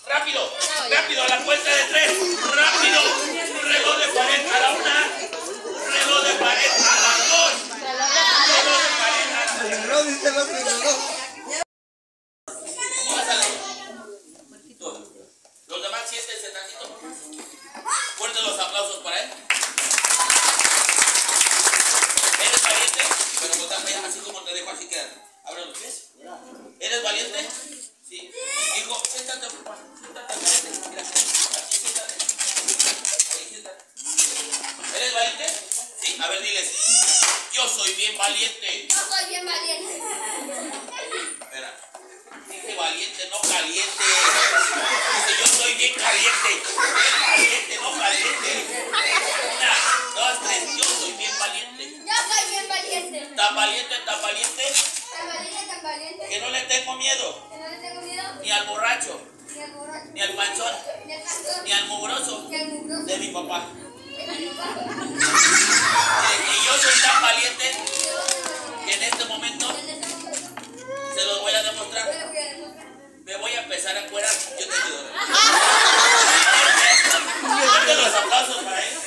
Rápido, rápido, a la cuenta de 3. Rápido. Reloj de pared a la 1. Reloj de pared a las 2. Reloj de pared a las 3. El reloj dice el otro reloj. Pásale. Los demás siéntense tantito. Fuertes los aplausos para él. ¿Eres valiente? Pero botar para allá, así como te dejo, así quedan. Abre los pies. ¿Eres valiente? Sí. Hijo, siéntate, papá. Siéntate, valiente. Mira, así siéntate. Ahí siéntate. ¿Eres valiente? Sí. A ver, diles. Yo soy bien valiente. Yo soy bien valiente. Espera. Dije valiente, no caliente. Dice, yo soy bien caliente. Bien valiente, no caliente. 1, 2, 3. Yo soy bien valiente. Yo soy bien valiente. Tan valiente, tan valiente, Tan valiente, tan valiente. que no le tengo miedo. Que no le tengo miedo. Ni al borracho, Ni al borracho. ni al panchón, Ni al pastor. ni al mugroso Ni al mugroso. de mi papá. De mi papá. Y yo soy tan valiente Yo soy valiente. que en este momento En este momento se los voy a demostrar. yo le voy a demostrar. Me voy a empezar a encuerar. Yo te ayudo. Fuerte los aplausos para él.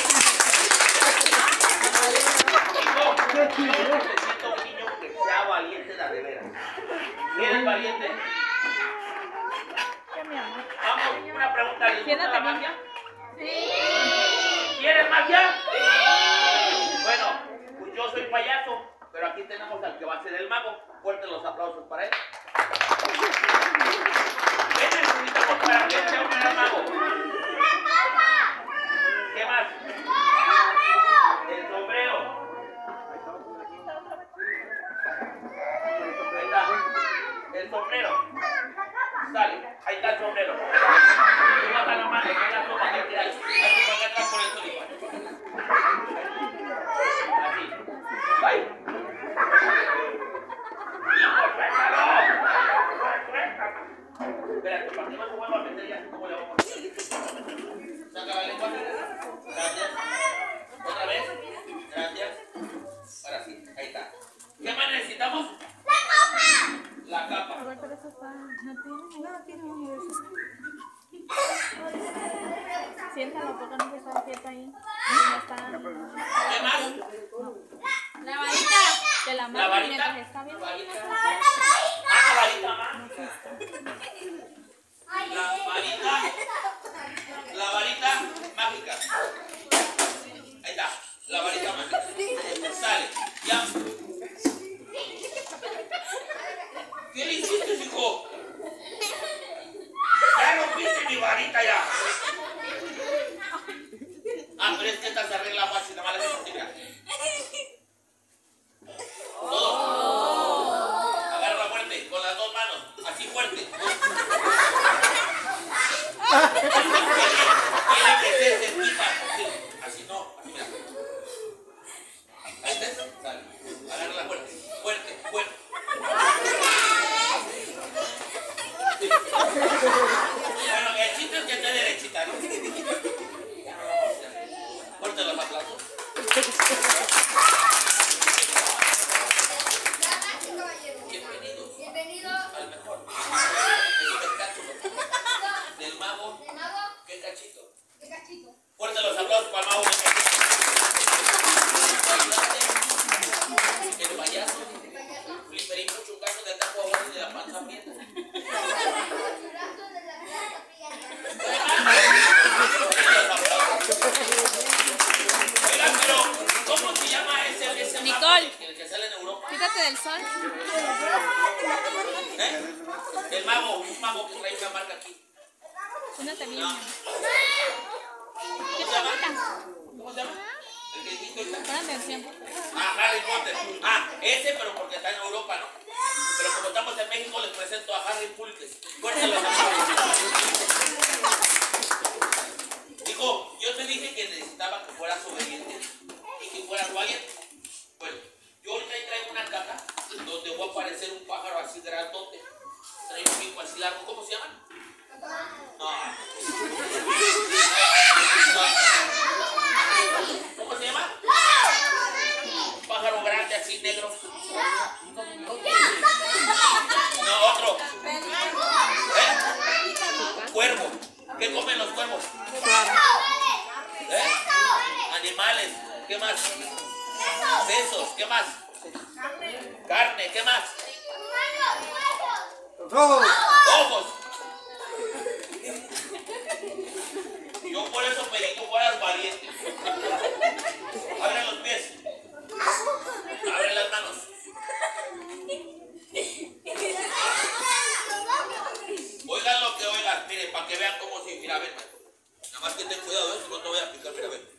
Yo necesito un niño que sea valiente de veras. ¿Eres valiente? Vamos, una pregunta. ¿Les gusta la magia? ¿Quieres magia? Bueno, pues yo soy payaso, pero aquí tenemos al que va a ser el mago. Fuertes los aplausos para él. ¿Qué necesitamos para que sea un gran mago? ¿Qué más? El sombrero. Ahí está. El sombrero. Sale. Ahí está el sombrero. Levanta la mano, que la toma que tiráis. Así para atrás por el solito. Así. Ahí. ¡Hijo, suéltalo! Espérate, para que no se vuelva a meter ya, ¿cómo le vamos a hacer? Saca la lengua. Gracias. Otra vez. Gracias. Ahora sí, ahí está. ¿Qué más necesitamos? La capa. Pero eso está, no tiene un siéntalo porque no se está quieto ahí. No está. ¿Qué más? La varita de la La mano varita. mientras está bien. La varita. Ah, la varita más. La varita mágica. Ahí está. La varita mágica. Sale. Ya. ¿Qué le hiciste, hijo? Ya rompiste mi varita ya. Ah, pero es que esta se arregla fácil, nada más la certifica. Todo. Agarra fuerte, con las dos manos, así fuerte. Tiene que ser cerquita. Así no, así mira. Ahí está, sale. Agárrala fuerte, fuerte, fuerte. Bueno, el chiste es que esté derechita, ¿no? Fuerte los aplausos. Bienvenidos Bienvenido. al mejor espectáculo del mago. El mago. ¿Qué cachito? De cachito. Fuerte los aplausos para el mago. El payaso. Fliperín, mucho caso de atajo abajo de la panza aprieta. Churrasco de la plata prieta. Oigan, pero ¿cómo se llama ese Nicole. mago el que sale en Europa? Quítate del sol. ¿Eh? El mago, un mago que trae una marca aquí. Siéntate bien. No. ¿Qué ¿Cómo se llama? pregunta? ¿Cómo se llama? El que dijiste ahorita. Pon atención. Ah, Harry Potter. Ah, ese, pero porque está en Europa, ¿no? Pero como estamos en México, les presento a Harry Pulques. Fuerte los aplausos. Hijo, yo te dije que necesitaba que fueras obediente y que fueras valiente. Bueno, yo ahorita traigo una caja donde voy a aparecer un pájaro así grandote. Trae un pico así largo. ¿Cómo se llama? No. ¿Cómo se llama? Un pájaro grande así negro. No, otro. ¿Eh? Ojos. Yo por eso pedí que fueras valiente. Abre los pies. Abre las manos. Oigan lo que oigan. Miren, para que vean cómo si. Mira, ven. Nada más que ten cuidado, si no te voy a picar. Mira, ven.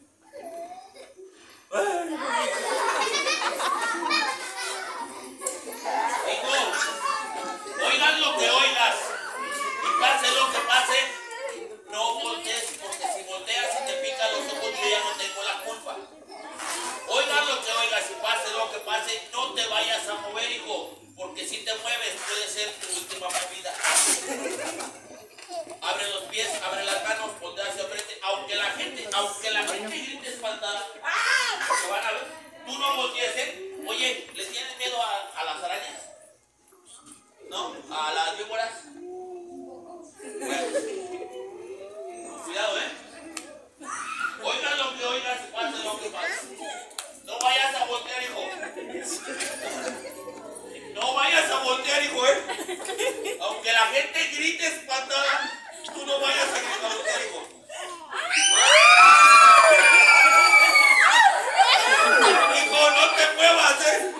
Hijo, oigan lo que oigas. Y pase lo que pase, no voltees, porque si volteas y te pican los ojos, yo ya no tengo la culpa. Oigan lo que oigas y pase lo que pase, no te vayas a mover, hijo, porque si te mueves puede ser tu última movida. Abre los pies, abre las manos, voltea hacia frente, aunque la gente grite espantada, se van a ver. Tú no voltees, ¿eh? Oye, ¿le tienes miedo a las arañas? ¿No? ¿A las víboras? Bueno, cuidado, ¿eh? Oigan lo que oigas y pase lo que pase. No vayas a voltear, hijo. No vayas a voltear, hijo, ¿eh? Aunque la gente grite espantada, tú no vayas a voltear, hijo. Hijo, no te muevas, ¿eh?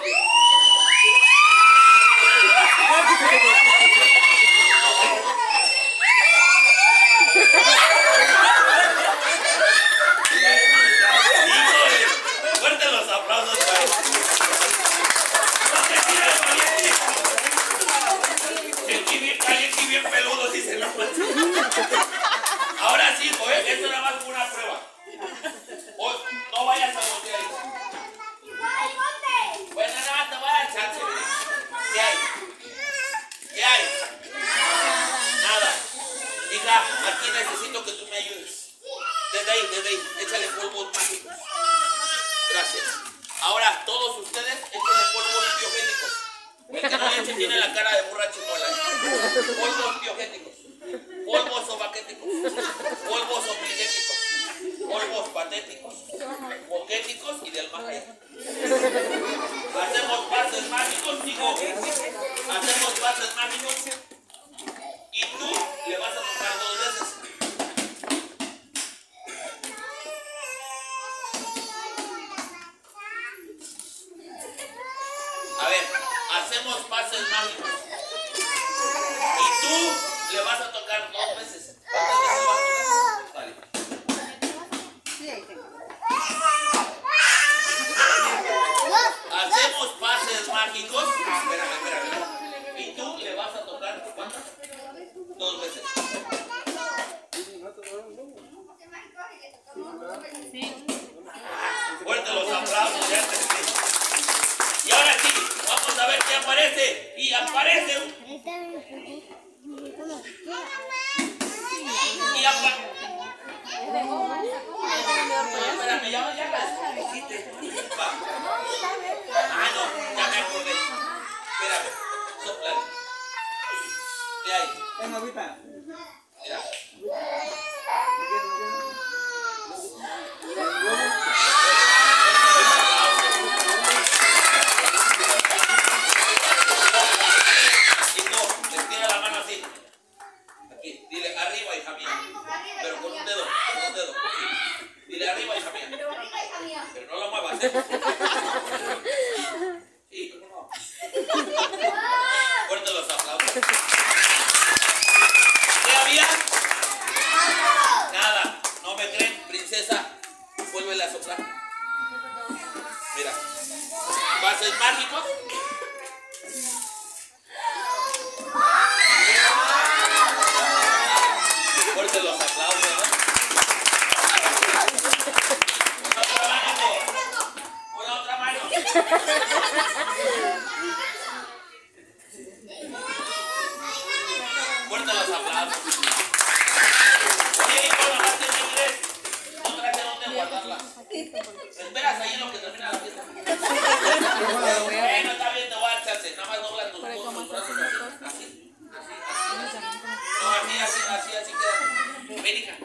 Híjole, fuerte los aplausos para él. No te tires, valiente. El bien caliente y bien peludo, dice la mancha. Ahora sí, hijo, esto nada más fue una prueba. No vayas a voltear, hijo. Bueno, nada, te voy a dar chance. ¿Qué hay? ¿Qué hay? Nada. Hija, aquí necesito que tú me ayudes. Desde ahí, échale polvos mágicos. Gracias. Ahora, todos ustedes, échenle polvos biogénicos. El que no le eche tiene la cara de burra chimola. Polvos biogénicos, polvos sobaquéticos, polvos omnigéticos, polvos patéticos, boquéticos y del más allá. Hacemos pases mágicos, digo. Hacemos pases mágicos. Y tú le vas a tocar 2 veces. A ver, hacemos pases mágicos. Y tú le vas a tocar 2 veces. ¿Cuántas veces vas a tocar? Vale. Hacemos pases mágicos. Espérame. Y tú le vas a tocar ¿cuántas? 2 veces. Fuerte los aplausos, ya entendí. Y ahora sí, vamos a ver qué aparece. Y aparece un... Y aparece... Espérame, ya la dijiste. Ah, no, ya me acordé. Espérame, sopla. ¿Qué hay? Tengo ahorita. Mira. Y no, les tira la mano así. Aquí, dile arriba, hija mía. Pero con un dedo, sí. Dile arriba, hija mía. Pero no lo muevas, ¿eh? Sí, ¿cómo no? Fuerte los aplausos. ¿Qué había? Nada. ¿No me creen, princesa? Vuélvele a soplar. Mira. Pases mágicos. Fuerte los aplausos, ¿no? Una otra mano. Una otra mano. Fuerte los aplausos. Oye, hijo, nomás en inglés. No traje dónde guardarla. Esperas ahí en lo que termina la fiesta. Bueno, está bien, te voy a dar chance. Nada más dobla tus brazos así. Así. No, así queda. Ven, hija.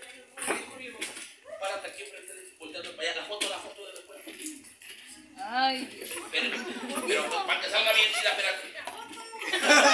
Párate aquí frente, volteando para allá. La foto de la escuela. Ay. Espérenme. Pero para que salga bien chida, espérate.